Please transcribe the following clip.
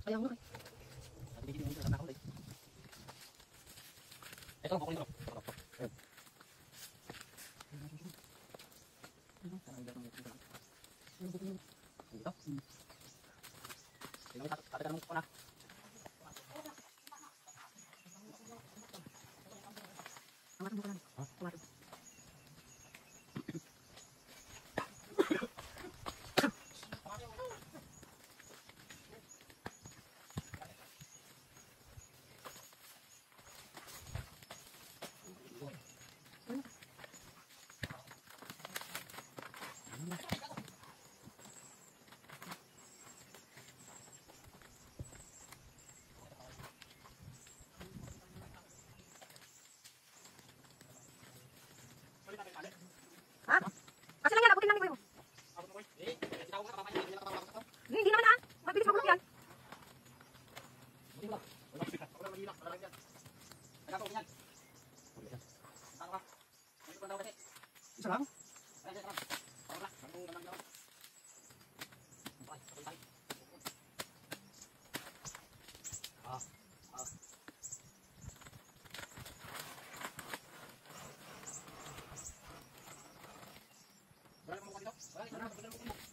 Kaya nga. Dito mo sa nakakot. Ito ang kukunin ko. Dito. Tingnan mo tatagan mo ko na. Ang mo ko na. Ha? Ha? Kasi lang yan, abutin lang ni Boy mo. Hindi naman ah. Mabilis mabulok yan. Isa lang? Wala